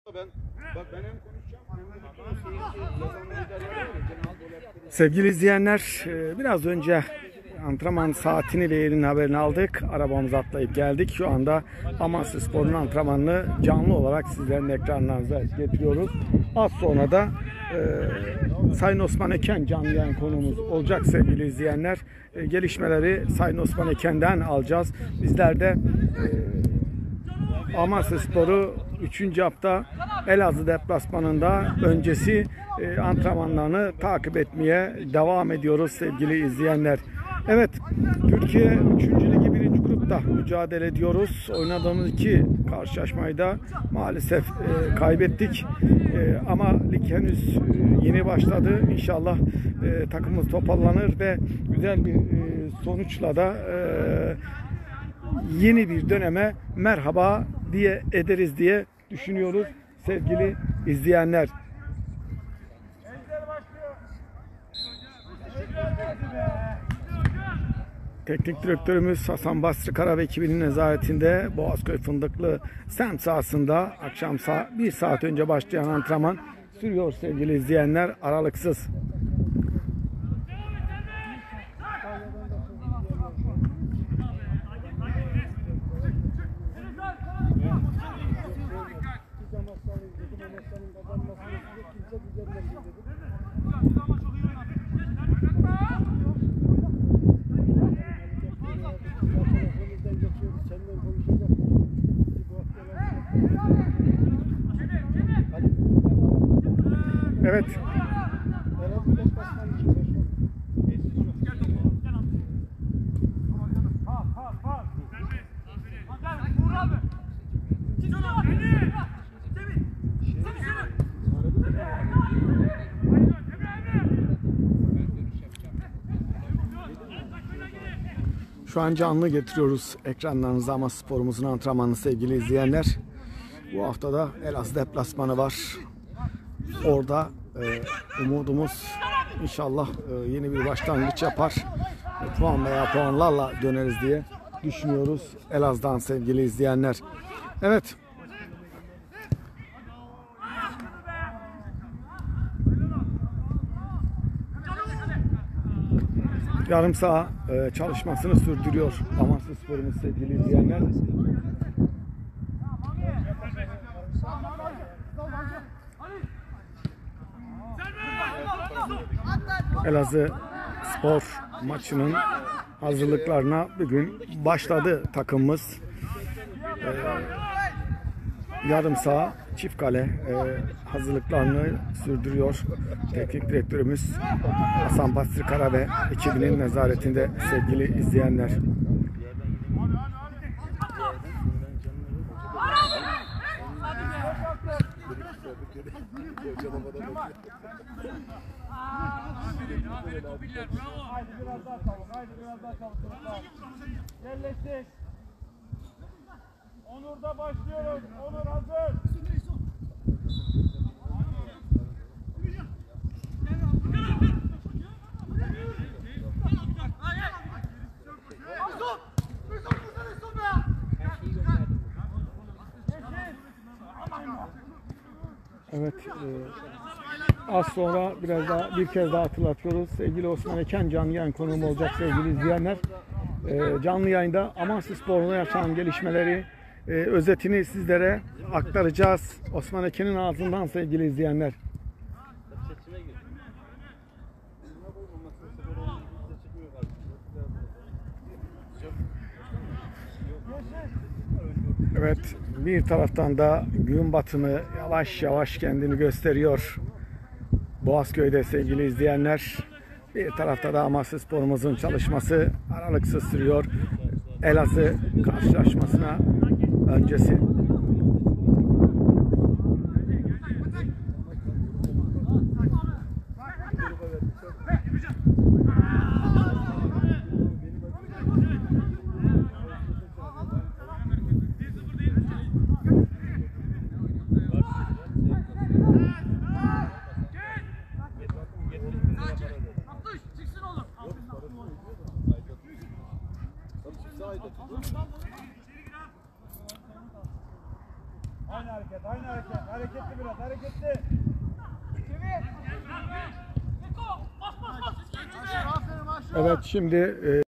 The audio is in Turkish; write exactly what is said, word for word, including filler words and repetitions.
Sevgili izleyenler, biraz önce antrenman saatini ve yerinin haberini aldık. Arabamıza atlayıp geldik. Şu anda Amasyaspor'un antrenmanını canlı olarak sizlerin ekranlarınıza getiriyoruz. Az sonra da e, Sayın Osman Eken canlı yayın konuğumuz olacak sevgili izleyenler. E, gelişmeleri Sayın Osman Eken'den alacağız. Bizler de e, Amasyaspor'u üçüncü hafta Elazığ deplasmanında öncesi e, antrenmanlarını takip etmeye devam ediyoruz sevgili izleyenler. Evet, Türkiye üçüncü Ligi birinci grupta mücadele ediyoruz. Oynadığımız iki karşılaşmayı da maalesef e, kaybettik. E, ama lig henüz e, yeni başladı. İnşallah e, takımımız toparlanır ve güzel bir e, sonuçla da e, yeni bir döneme merhaba diye ederiz diye düşünüyoruz sevgili izleyenler. Teknik direktörümüz Hasan Basri Kara ve ekibinin nezaretinde Boğazköy Fındıklı semt sahasında akşam bir saat önce başlayan antrenman sürüyor sevgili izleyenler, aralıksız. Evet. Şu an canlı getiriyoruz ekranlarınıza Amasyaspor'umuzun antrenmanını sevgili izleyenler. Bu haftada Elazığ deplasmanı var. Orada e, umudumuz inşallah e, yeni bir başlangıç yapar. E, puan veya puanlarla döneriz diye düşünüyoruz Elazığ'dan sevgili izleyenler. Evet. Yarım saha e, çalışmasını sürdürüyor Amasyaspor'umuz sevgili izleyenler. Elazığ Spor maçının hazırlıklarına bugün başladı takımımız. Ee, yarım saha çift kale e, hazırlıklarını sürdürüyor. Teknik direktörümüz Hasan Basri Kara ve ekibinin nezaretinde sevgili izleyenler. Haydi biraz daha çalın, haydi biraz daha çalın. Yerleştik. Onur'da başlıyoruz. Onur hazır. Evet. E, az sonra biraz daha bir kez daha hatırlatıyoruz. Sevgili Osman Eken canlı yayın konuğum olacak sevgili izleyenler. E, canlı yayında Amasyaspor'da yaşanan gelişmeleri e, özetini sizlere aktaracağız. Osman Eken'in ağzından sevgili izleyenler. Evet, bir taraftan da gün batımı yavaş yavaş kendini gösteriyor Boğazköy'de sevgili izleyenler. Bir tarafta da Amasyaspor'umuzun çalışması aralıksız sürüyor. Elazığ karşılaşmasına öncesi. hareketli biraz, hareketli. Evet, şimdi e,